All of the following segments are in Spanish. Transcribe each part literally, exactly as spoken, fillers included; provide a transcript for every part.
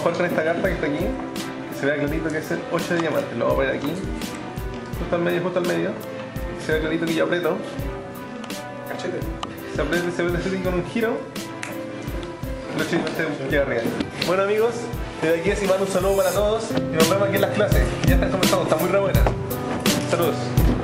a jugar con esta carta que está aquí, que se vea clarito que es el ocho de diamantes. Lo voy a poner aquí, justo al medio, justo al medio. Que se vea clarito que yo aprieto. Cachete. Se aprieta, se aprieta así con un giro. El ocho de diamantes queda arriba. Bueno amigos, desde aquí decimos un saludo para todos y nos vemos aquí en las clases. Ya están comenzando, están muy re buenas. Saludos.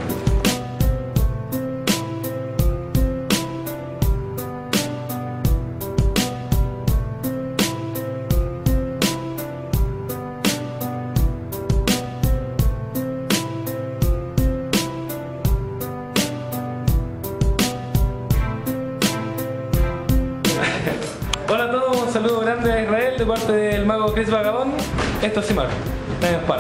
Hola a todos, un saludo grande a Israel de parte del mago Chris Vagabond. Esto es Simar, nadie nos para.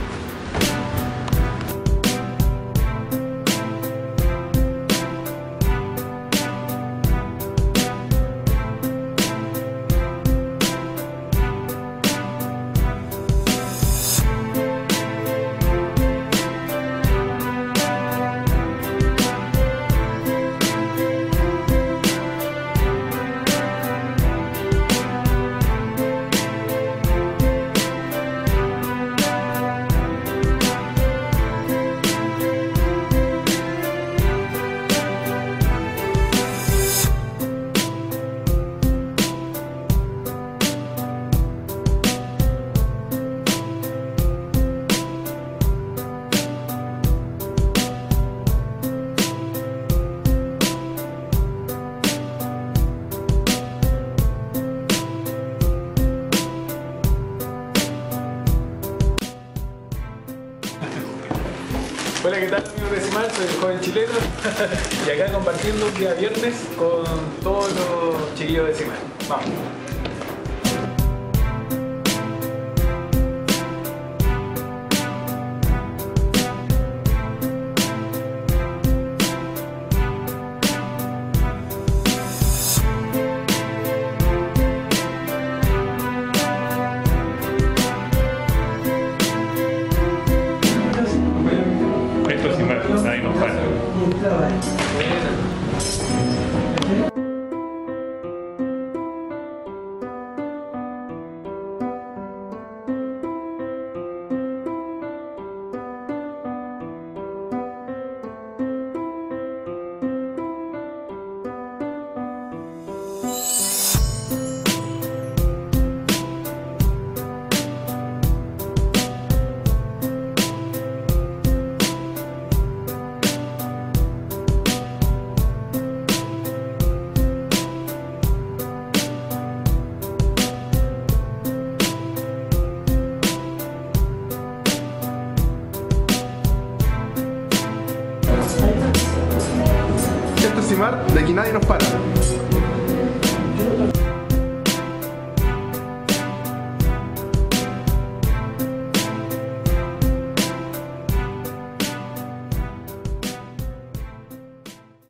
Hola, ¿qué tal amigos de Simar? Soy el joven chileno y acá compartiendo un día viernes con todos los chiquillos de Simar. Vamos. Esto es Simar, nadie nos para. Esto es Simar, de aquí nadie nos para.